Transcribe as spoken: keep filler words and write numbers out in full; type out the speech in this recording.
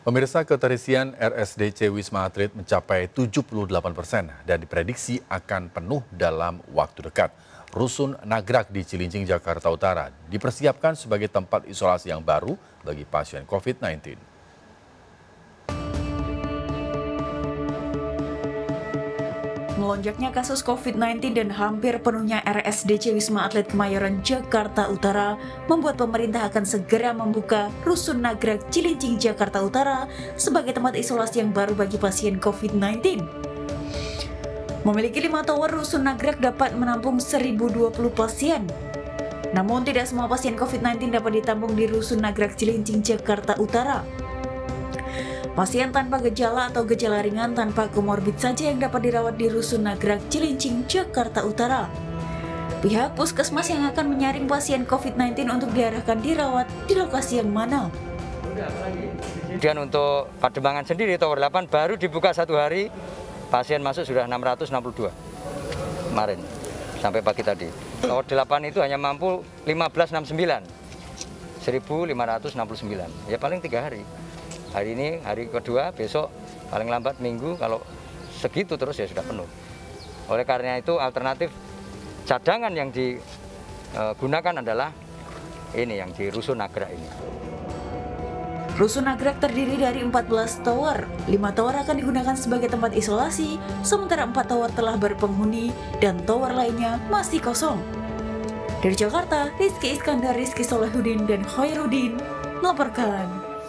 Pemirsa, keterisian R S D C Wisma Atlet mencapai tujuh puluh delapan persen dan diprediksi akan penuh dalam waktu dekat. Rusun Nagrag di Cilincing, Jakarta Utara dipersiapkan sebagai tempat isolasi yang baru bagi pasien COVID sembilan belas. Melonjaknya kasus COVID sembilan belas dan hampir penuhnya R S D C Wisma Atlet Kemayoran, Jakarta Utara membuat pemerintah akan segera membuka Rusun Nagrag Cilincing, Jakarta Utara sebagai tempat isolasi yang baru bagi pasien COVID sembilan belas. Memiliki lima tower, Rusun Nagrag dapat menampung seribu dua puluh pasien. Namun tidak semua pasien COVID sembilan belas dapat ditampung di Rusun Nagrag Cilincing, Jakarta Utara. Pasien tanpa gejala atau gejala ringan tanpa komorbid saja yang dapat dirawat di Rusun Nagrag Cilincing, Jakarta Utara. Pihak puskesmas yang akan menyaring pasien COVID sembilan belas untuk diarahkan dirawat di lokasi yang mana. Kemudian untuk Pademangan sendiri, Tower delapan baru dibuka satu hari, pasien masuk sudah enam ratus enam puluh dua kemarin, sampai pagi tadi. Tower delapan itu hanya mampu lima belas enam puluh sembilan, seribu lima ratus enam puluh sembilan, ya paling tiga hari. Hari ini, hari kedua, besok paling lambat minggu, kalau segitu terus ya sudah penuh. Oleh karena itu alternatif cadangan yang digunakan adalah ini yang di Rusun Nagrag ini. Rusun Nagrag terdiri dari empat belas tower. lima tower akan digunakan sebagai tempat isolasi, sementara empat tower telah berpenghuni dan tower lainnya masih kosong. Dari Jakarta, Rizky Iskandar, Rizky Solehudin, dan Khairuddin melaporkan.